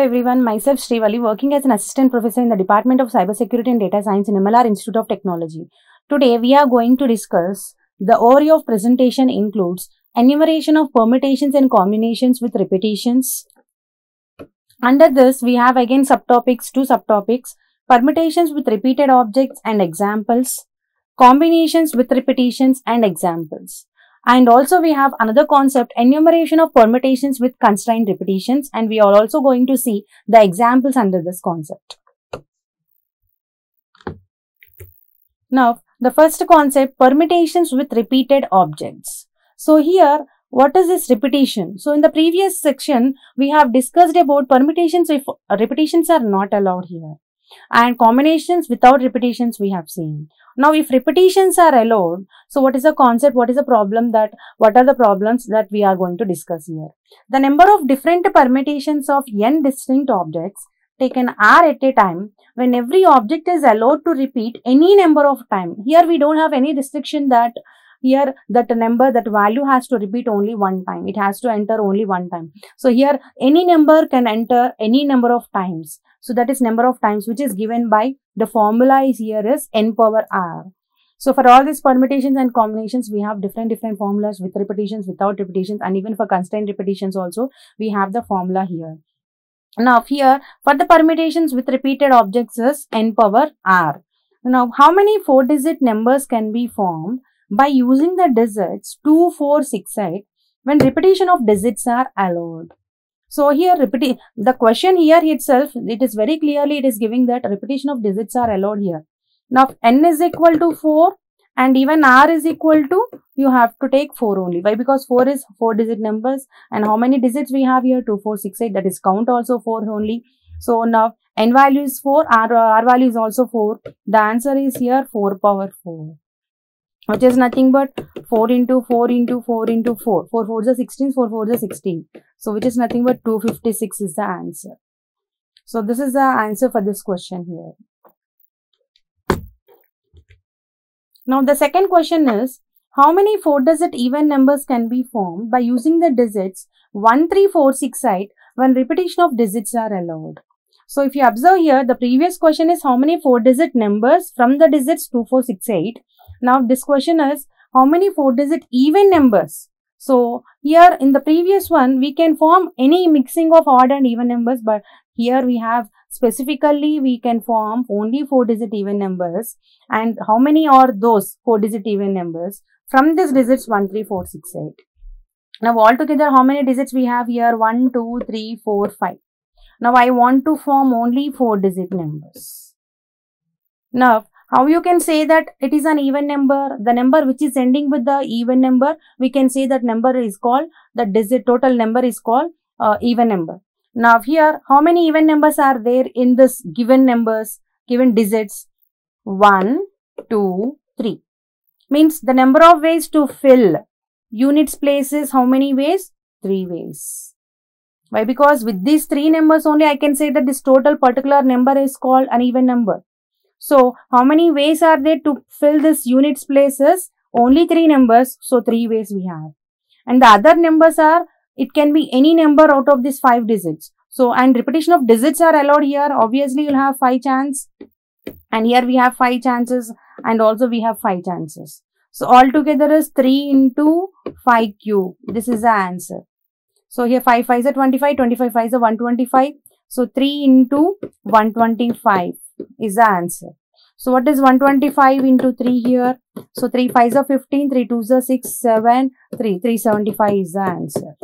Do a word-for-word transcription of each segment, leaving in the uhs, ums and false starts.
Hello everyone, myself Srivalli, working as an assistant professor in the Department of Cybersecurity and Data Science in M L R Institute of Technology. Today we are going to discuss the overview of presentation includes enumeration of permutations and combinations with repetitions. Under this we have again subtopics, two subtopics, permutations with repeated objects and examples, combinations with repetitions and examples. And also we have another concept, enumeration of permutations with constrained repetitions, and we are also going to see the examples under this concept. Now, the first concept, permutations with repeated objects. So here, what is this repetition? So in the previous section, we have discussed about permutations if repetitions are not allowed here, and combinations without repetitions we have seen. Now, if repetitions are allowed, so what is the concept, what is the problem that, what are the problems that we are going to discuss here? The number of different permutations of n distinct objects taken are at a time when every object is allowed to repeat any number of times. Here we don't have any restriction that here that number, that value has to repeat only one time. It has to enter only one time. So here any number can enter any number of times. So that is number of times which is given by the formula is here is n power r. So for all these permutations and combinations, we have different different formulas with repetitions, without repetitions, and even for constrained repetitions also we have the formula here. Now here for the permutations with repeated objects is n power r. Now how many four digit numbers can be formed by using the digits two, four, six, eight when repetition of digits are allowed? So here repeat the question here itself, it is very clearly it is giving that repetition of digits are allowed here. Now n is equal to four and even r is equal to, you have to take four only. Why? Because four is four digit numbers, and how many digits we have here? two, four, six, eight, that is count also four only. So now n value is four, r, r value is also four. The answer is here four power four. Which is nothing but four into four into four into four. four fours are sixteen, four fours are sixteen. So which is nothing but two hundred fifty-six is the answer. So this is the answer for this question here. Now the second question is, how many four digit even numbers can be formed by using the digits one, three, four, six, eight when repetition of digits are allowed? So if you observe here, the previous question is how many four digit numbers from the digits two, four, six, eight. Now this question is how many four digit even numbers. So here in the previous one we can form any mixing of odd and even numbers, but here we have specifically we can form only four digit even numbers. And how many are those four digit even numbers? From these digits one, three, four, six, eight. Now altogether how many digits we have here? one, two, three, four, five. Now I want to form only four digit numbers. Now how you can say that it is an even number? The number which is ending with the even number, we can say that number is called, the digit total number is called uh, even number. Now here, how many even numbers are there in this given numbers, given digits? one, two, three. Means the number of ways to fill units places, how many ways? three ways. Why? Because with these three numbers only I can say that this total particular number is called an even number. So, how many ways are there to fill this units places? Only three numbers. So, three ways we have. And the other numbers are, it can be any number out of these five digits. So, and repetition of digits are allowed here. Obviously, you'll have five chances. And here we have five chances. And also we have five chances. So, altogether is three into five cube. This is the answer. So, here five fives are twenty-five. twenty-five fives are one hundred twenty-five. So, three into one hundred twenty-five. Is the answer. So what is one hundred twenty-five into three here? So three fives are fifteen, three twos are six, seven, three, three hundred seventy-five is the answer.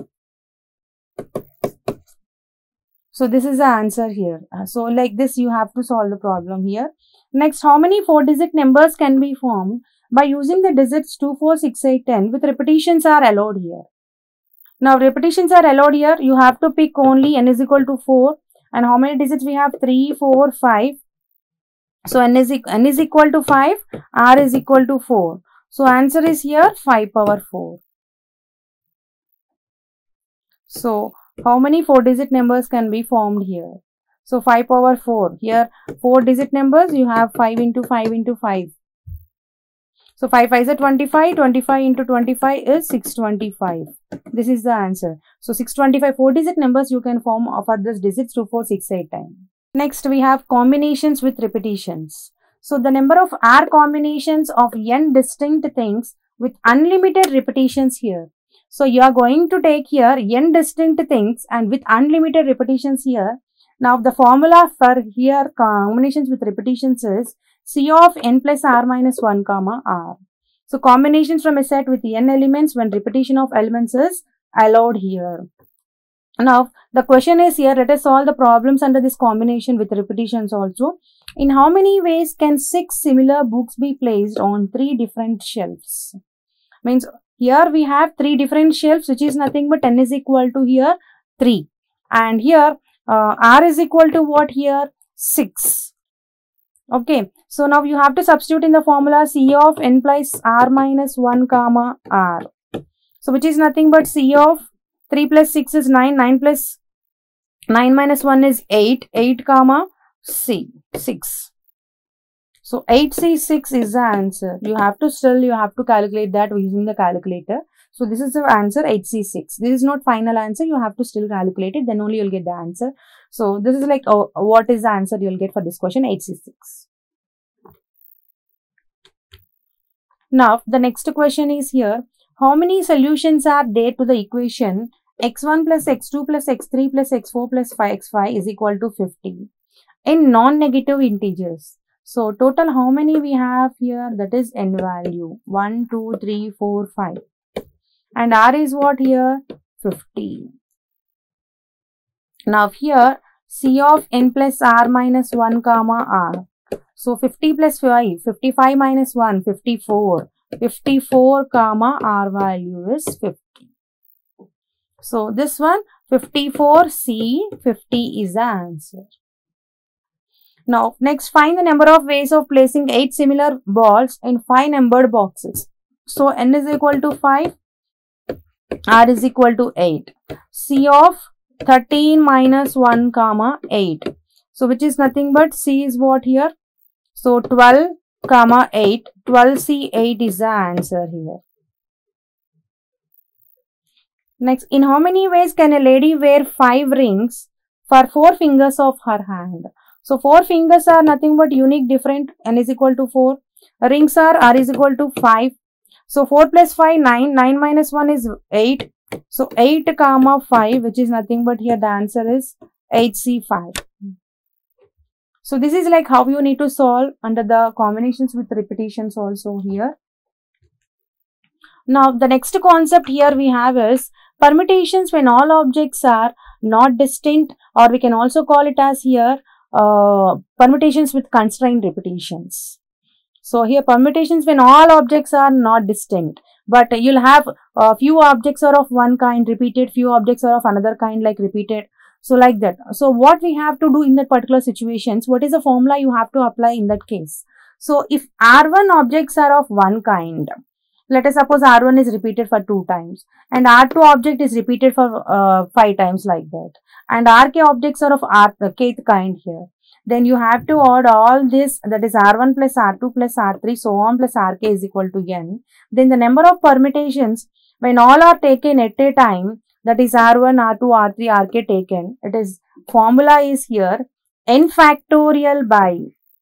So this is the answer here. So like this you have to solve the problem here. Next, how many four digit numbers can be formed by using the digits two, four, six, eight, ten with repetitions are allowed here? Now repetitions are allowed here. You have to pick only n is equal to four, and how many digits we have? three, four, five. So n is, n is equal to five, r is equal to four. So answer is here five power four. So how many four digit numbers can be formed here? So five power four. Here four digit numbers, you have five into five into five. So five fives are twenty-five, twenty-five into twenty-five is six hundred twenty-five. This is the answer. So six hundred twenty-five four digit numbers you can form for this digits two, four, six, eight times. Next we have combinations with repetitions. So the number of R combinations of n distinct things with unlimited repetitions here. So you are going to take here n distinct things and with unlimited repetitions here. Now the formula for here combinations with repetitions is C of n plus R minus one comma R. So combinations from a set with n elements when repetition of elements is allowed here. Now the question is here, let us solve the problems under this combination with repetitions also. In how many ways can six similar books be placed on three different shelves? Means here we have three different shelves, which is nothing but n is equal to here three. And here uh, R is equal to what here? six. Okay. So now you have to substitute in the formula C of n plus R minus one comma R. So which is nothing but C of three plus six is nine, nine plus nine minus one is eight, eight comma C, six. So eight C six is the answer. You have to still, you have to calculate that using the calculator. So this is the answer eight C six. This is not final answer. You have to still calculate it. Then only you'll get the answer. So this is like, oh, what is the answer you'll get for this question? eight C six. Now the next question is here. How many solutions are there to the equation x one plus x two plus x three plus x four plus five x five is equal to fifty in non-negative integers? So total how many we have here? That is n value one, two, three, four, five. And R is what here? fifty. Now here C of n plus R minus one comma R. So fifty plus five, fifty-five minus one, fifty-four. fifty-four comma R value is fifty. So this one fifty-four C fifty is the answer. Now next find the number of ways of placing eight similar balls in five numbered boxes. So n is equal to five, R is equal to eight. C of thirteen minus one comma eight. So which is nothing but C is what here? So twelve comma eight, twelve C eight is the answer here. Next, in how many ways can a lady wear five rings for four fingers of her hand? So four fingers are nothing but unique different, n is equal to four. Rings are R is equal to five. So four plus five, nine, nine minus one is eight. So eight comma five, which is nothing but here the answer is eight C five. So this is like how you need to solve under the combinations with repetitions also here. Now the next concept here we have is permutations when all objects are not distinct, or we can also call it as here uh, permutations with constrained repetitions. So here permutations when all objects are not distinct, but you'll have a few objects are of one kind repeated, few objects are of another kind like repeated. So like that. So what we have to do in that particular situations, what is the formula you have to apply in that case? So if R one objects are of one kind, let us suppose R one is repeated for two times and R two object is repeated for uh, five times like that, and R K objects are of R, the kth kind here. Then you have to add all this, that is R one plus R two plus R three so on plus R K is equal to N. Then the number of permutations when all are taken at a time, that is R one, R two, R three, R K taken. It is formula is here n factorial by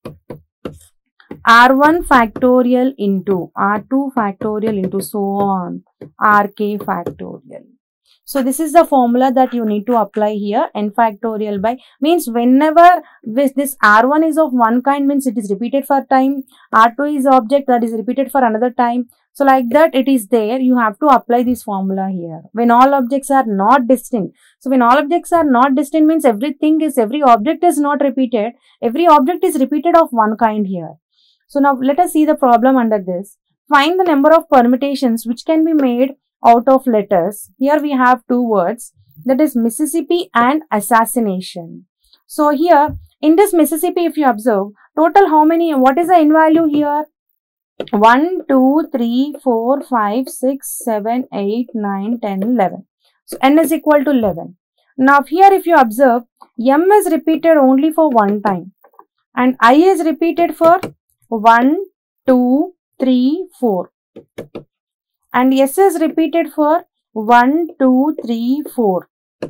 R one factorial into R two factorial into so on R K factorial. So this is the formula that you need to apply here. N factorial by means whenever this, this R one is of one kind means it is repeated for time. R two is object that is repeated for another time. So like that it is there. You have to apply this formula here. When all objects are not distinct. So when all objects are not distinct means everything is, every object is not repeated. Every object is repeated of one kind here. So now let us see the problem under this. Find the number of permutations which can be made out of letters. Here we have two words, that is Mississippi and assassination. So here in this Mississippi, if you observe, total how many, what is the n value here? one, two, three, four, five, six, seven, eight, nine, ten, eleven. So n is equal to eleven. Now here if you observe, m is repeated only for one time and I is repeated for one, two, three, four. And S is repeated for one, two, three, four.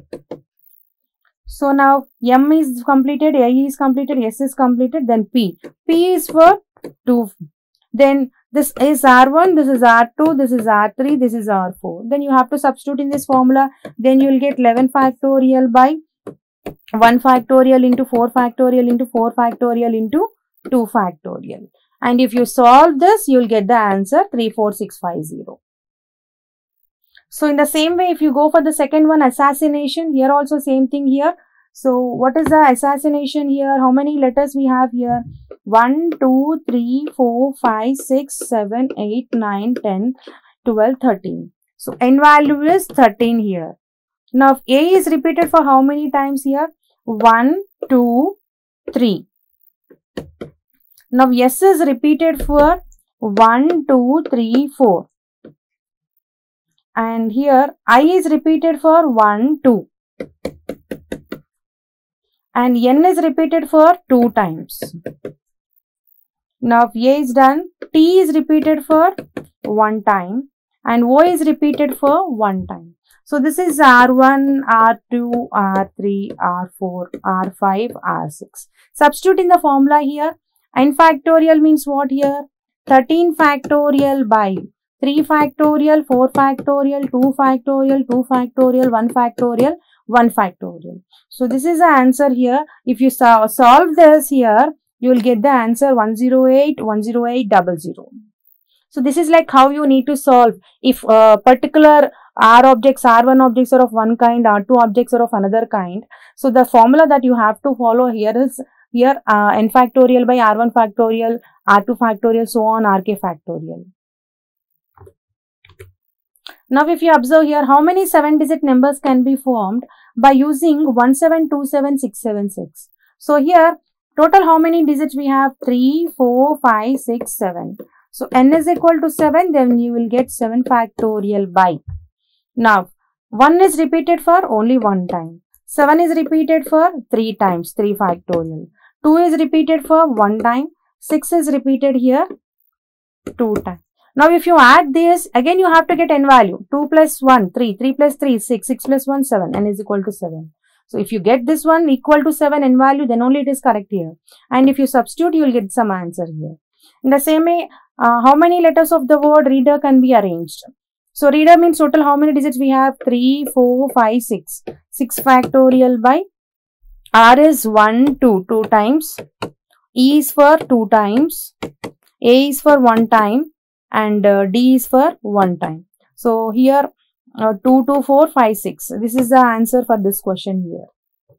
So now M is completed, A is completed, S is completed, then P. P is for two. Then this is R one, this is R two, this is R three, this is R four. Then you have to substitute in this formula. Then you will get eleven factorial by one factorial into four factorial into four factorial into two factorial. And if you solve this, you will get the answer three four six five zero. So in the same way, if you go for the second one, assassination, here also same thing here. So what is the assassination here? How many letters we have here? one, two, three, four, five, six, seven, eight, nine, ten, twelve, thirteen. So n value is thirteen here. Now if A is repeated for how many times here? one, two, three. Now S is repeated for one, two, three, four. And here I is repeated for one, two. And N is repeated for two times. Now if A is done, T is repeated for one time and O is repeated for one time. So this is R one, R two, R three, R four, R five, R six. Substitute in the formula here. N factorial means what here? thirteen factorial by three factorial, four factorial, two factorial, two factorial, one factorial, one factorial. So this is the answer here. If you so solve this here, you will get the answer one zero eight, one zero eight, zero zero. So this is like how you need to solve. If uh, particular R objects, R one objects are of one kind, R two objects are of another kind. So the formula that you have to follow here is here uh, N factorial by R one factorial, R two factorial, so on, R k factorial. Now if you observe here, how many seven digit numbers can be formed by using one seven two seven six seven six. So here total how many digits we have? three, four, five, six, seven. So n is equal to seven, then you will get seven factorial by. Now one is repeated for only one time. seven is repeated for three times, three factorial. two is repeated for one time. six is repeated here two times. Now if you add this, again you have to get n value. two plus one, three, three plus three, six, six plus one, seven, n is equal to seven. So if you get this one equal to seven n value, then only it is correct here. And if you substitute, you will get some answer here. In the same way, uh, how many letters of the word reader can be arranged? So reader means total how many digits we have? three, four, five, six. six factorial by R is one, two, two times. E is for two times. A is for one time. And uh, D is for one time. So here uh, two, two, four, five, six. This is the answer for this question here.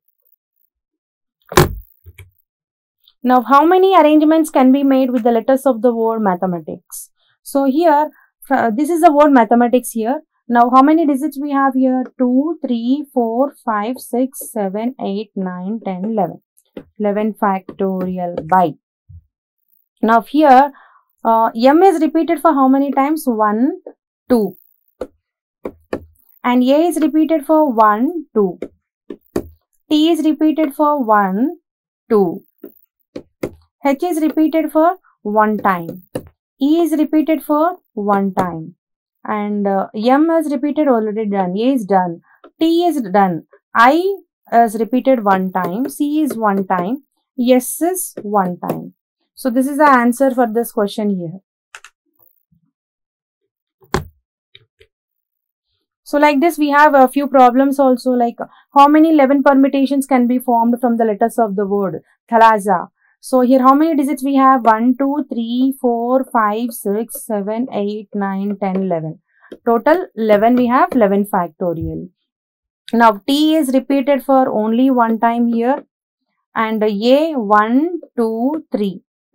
Now how many arrangements can be made with the letters of the word mathematics? So here uh, this is the word mathematics here. Now how many digits we have here? two, three, four, five, six, seven, eight, nine, ten, eleven. eleven factorial by. Now here Uh, M is repeated for how many times? one, two. And A is repeated for one, two. T is repeated for one, two. H is repeated for one time. E is repeated for one time. And uh, M is repeated already done. A is done. T is done. I is repeated one time. C is one time. S is one time. So this is the answer for this question here. So like this we have a few problems also, like how many eleven permutations can be formed from the letters of the word thalassa. So here how many digits we have? one, two, three, four, five, six, seven, eight, nine, ten, eleven. Total eleven we have, eleven factorial. Now T is repeated for only one time here. And A one, two, three.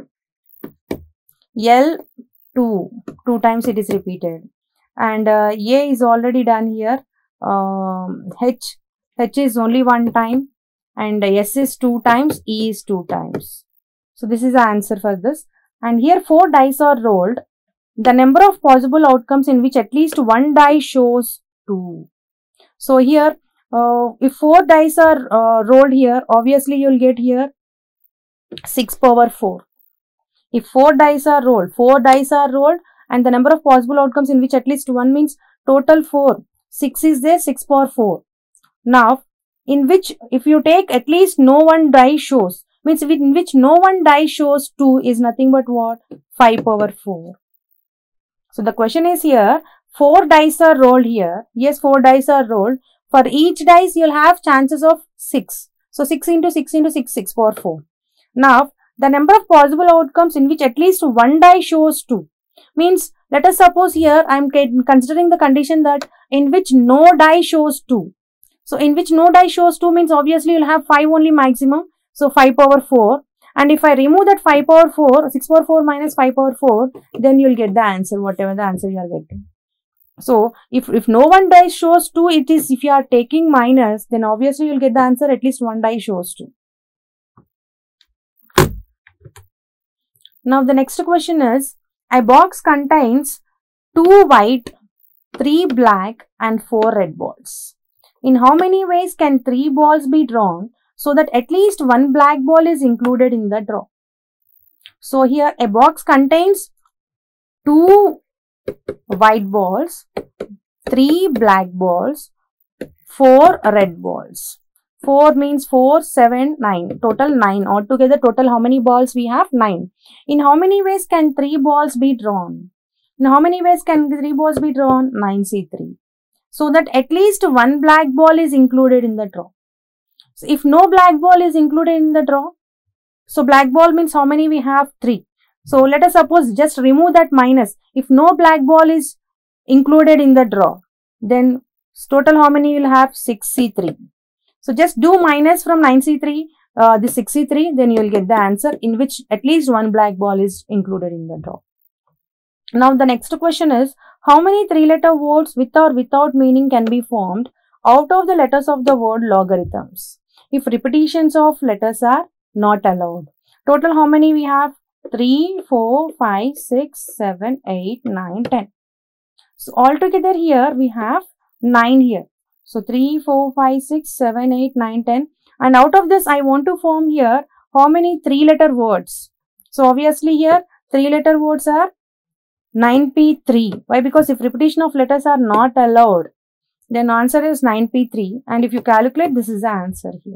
L two, two times it is repeated. And uh, A is already done here. Um, H, H is only one time. And S is two times. E is two times. So this is the answer for this. And here four dice are rolled. The number of possible outcomes in which at least one die shows two. So here, uh, if four dice are uh, rolled here, obviously you will get here six power four. If four dice are rolled, four dice are rolled and the number of possible outcomes in which at least one means total four. six is there, six power four. Now, in which if you take at least no one die shows, means in which no one die shows two is nothing but what? five power four. So the question is here, four dice are rolled here. Yes, four dice are rolled. For each dice, you'll have chances of six. So six into six into six, six power four. Now, the number of possible outcomes in which at least one die shows two. Means, let us suppose here, I am considering the condition that in which no die shows two. So, in which no die shows two means obviously you'll have five only maximum. So, five power four. And if I remove that five power four, six power four minus five power four, then you'll get the answer, whatever the answer you are getting. So, if, if no one die shows two, it is, if you are taking minus, then obviously you'll get the answer at least one die shows two. Now, the next question is, a box contains two white, three black and four red balls. In how many ways can three balls be drawn so that at least one black ball is included in the draw? So, here a box contains two white balls, three black balls, four red balls. four means four, seven, nine. Total nine. Altogether, total how many balls we have? nine. In how many ways can three balls be drawn? In how many ways can three balls be drawn? nine C three. So that at least one black ball is included in the draw. So, if no black ball is included in the draw, so black ball means how many we have? three. So, let us suppose just remove that minus. If no black ball is included in the draw, then total how many you will have? six C three. So, just do minus from nine C three, uh, the six C three, then you will get the answer in which at least one black ball is included in the draw. Now, the next question is, how many three-letter words with or without meaning can be formed out of the letters of the word logarithms if repetitions of letters are not allowed? Total how many we have? three, four, five, six, seven, eight, nine, ten. So, altogether here we have nine here. So, three, four, five, six, seven, eight, nine, ten. And out of this, I want to form here how many three-letter words? So, obviously here three-letter words are nine P three. Why? Because if repetition of letters are not allowed, then answer is nine P three. And if you calculate, this is the answer here.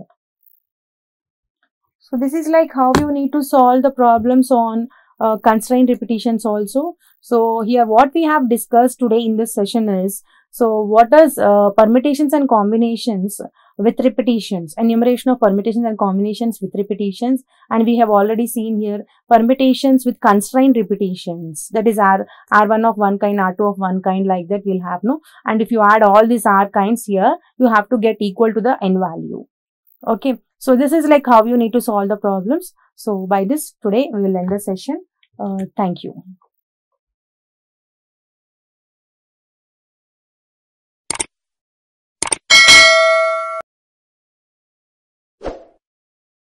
So, this is like how you need to solve the problems on uh, constrained repetitions also. So, here what we have discussed today in this session is, so what is uh, permutations and combinations with repetitions, enumeration of permutations and combinations with repetitions, and we have already seen here permutations with constrained repetitions, that is R, R one of one kind, R two of one kind, like that we'll have, no? And if you add all these R kinds here, you have to get equal to the N value. Okay, so this is like how you need to solve the problems. So by this, today we will end the session. Uh, thank you.